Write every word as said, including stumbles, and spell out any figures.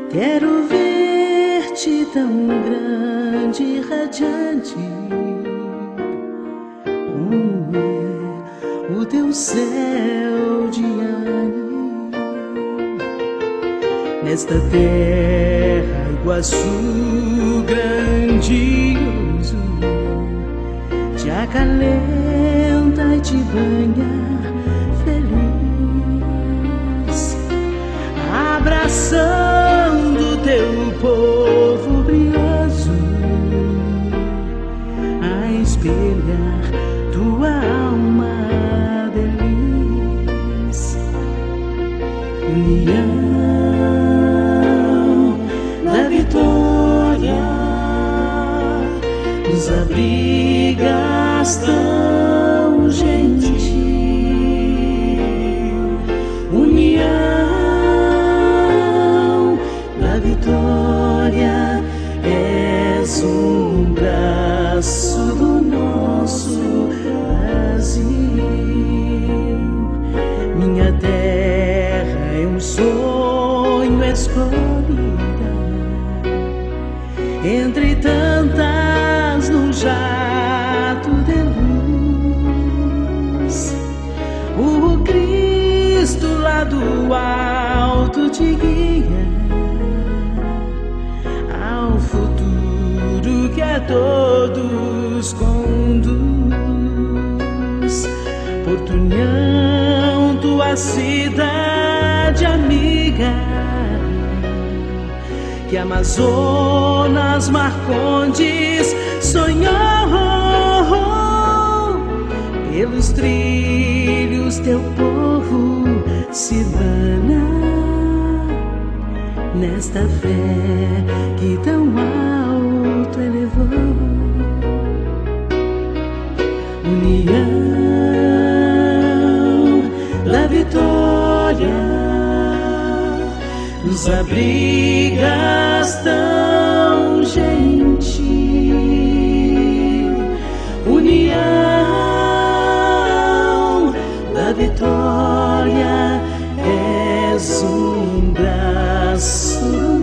Quero ver-te tão grande e radiante. Um é o teu céu de anil. Nesta terra, Iguaçu grandioso, te acalenta e te banha feliz, abraçando teu povo brioso, a espelhar tua alma delis. União da vitória nos abrigas tão gentil. União da vitória, és um braço do nosso Brasil. Minha terra é um sonho escolhida entre tantas num jato de luz. O Cristo lá do alto te guia ao futuro que a todos conduz. Porto União, tua cidade amiga, que Amazonas, Marcondes sonhou. Pelos trilhos teu povo se dana, nesta fé que tão alto elevou. União da vitória nos abrigas tão gentil. União da vitória, és um braço